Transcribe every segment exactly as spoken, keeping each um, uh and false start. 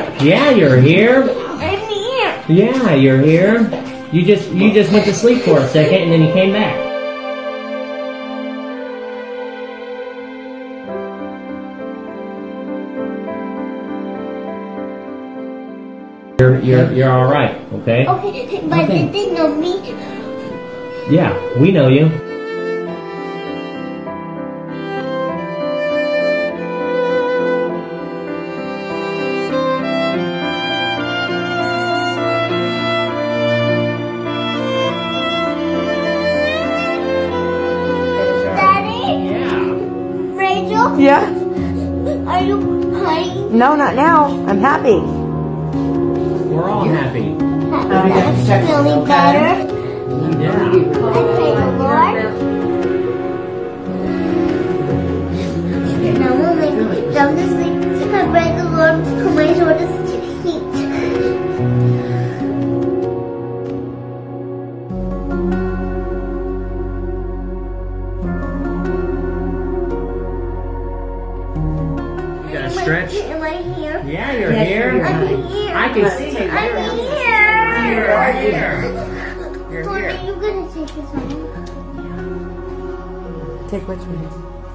here. Yeah, you're here. I'm here. Yeah, you're here. You just you just went to sleep for a second and then you came back. You're you're you're all right, okay? Okay, but Okay. did they know me? Yeah, we know you. Daddy? Yeah. Rachel? Yeah? Are you crying? No, not now. I'm happy. We're all happy. I'm feeling better. Yeah. I pray the Lord. Now we'll make me down to sleep. I pray the Lord for my shoulders to heat. You gotta stretch. Am I here? Yeah, you're Yes, here. you're I'm right. here. I can see you. I'm here. You're right here. You're Lord, here. are you gonna take this one? Take which one?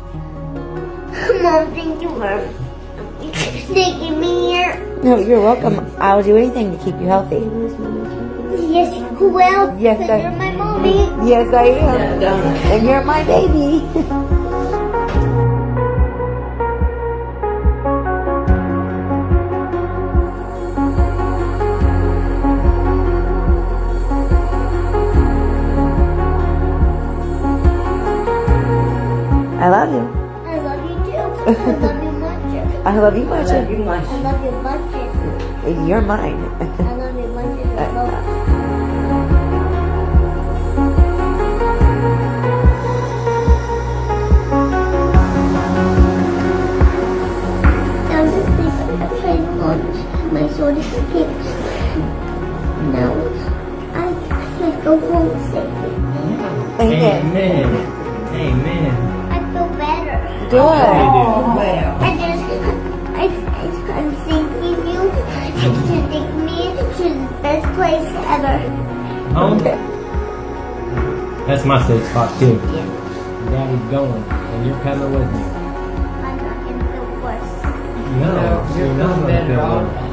Mom, thank you for taking me here. No, you're welcome. I'll do anything to keep you healthy. Yes, you will. Yes, because I- you're my mommy. Yes, I am. And you're my baby. I love you. I love you too. I love you much. I love you much. I love you much. You're mine. I love you much as well. Now just think I pray the Lord my soul is healed. Now I can go home safely. Amen. Amen. Amen. I feel better. Good. I just, I, I, I'm thanking you to take me to the best place ever. Home. That's my safe spot too. Yeah, Daddy's going, and you're coming with me. I'm not gonna feel worse. No, you're not gonna feel good.